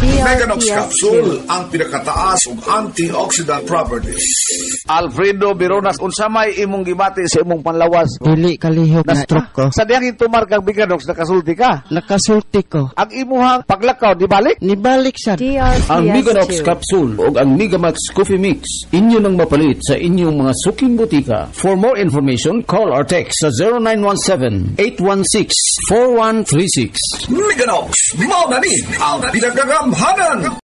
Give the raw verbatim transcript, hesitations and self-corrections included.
Meganox Capsule, ang pinakataas ug antioxidant properties. Alfredo Bironas, unsa may imong gibati sa imong panlawas? Dili kalihok na stroke ko. Sa diyang itumar kang Meganox, nakasulti ka. Nakasulti ko. Ang imuhang paglakaw, di balik? Nibalik sad. Ang Meganox Capsule o ang Megamax Coffee Mix, inyo nang mapalit sa inyong mga suking butika. For more information, call or text sa zero nine one seven, eight one six, four one three six. Meganox, mao na ni ang pinagagamhanan.